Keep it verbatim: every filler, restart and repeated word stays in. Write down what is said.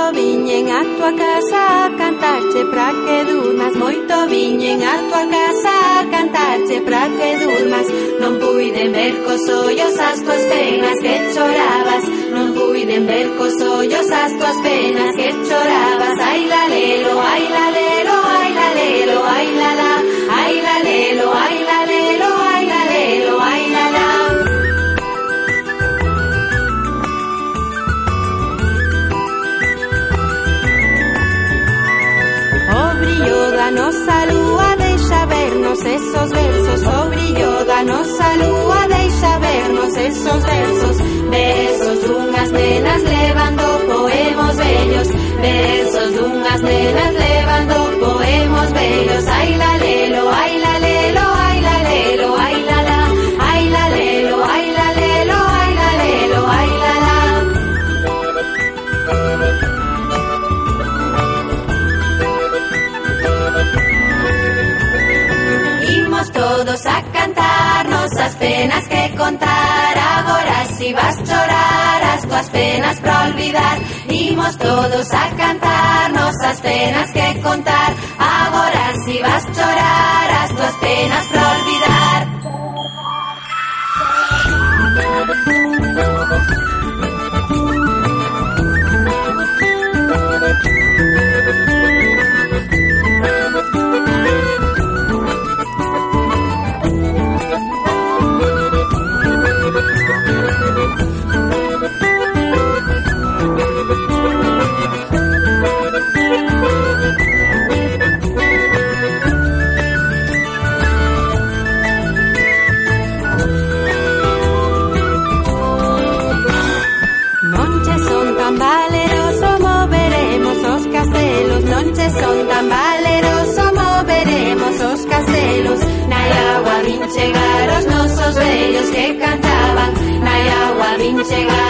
viñen a tua casa a cantarche pra que durmas. Moito viñen a tua casa a cantarche pra que durmas. Non puiden ver cos ollos as tuas penas que chorabas. Non puiden ver cos ollos as tuas penas que chorabas. Ai la lelo, ai la lelo, ai la lelo, ai la la. Ai la lelo, ai la lelo, ai la lelo, ai la la. O brillo da nosa lúa deixa vernos esos versos. O brillo da nosa lúa deixa vernos esos versos. Versos dunhas nenas levando poemos bellos. Versos dunhas nenas levando poemos bellos. Ai la lelo, ai la lelo, ai la lelo, ai la la. Ai la lelo, ai la lelo, ai la lelo, ai la la. Imos todos a cantarnos as penas que contar. Agora si vas chorar as tuas penas pra olvidar. Imos todos a cantarnos as penas que contar. Agora si vas chorar as tuas penas pra olvidar. Non che son tan valeroso, moveremos os castelos. Na agua vin chegar os nosos vellos que cantaban. Na agua vin chegar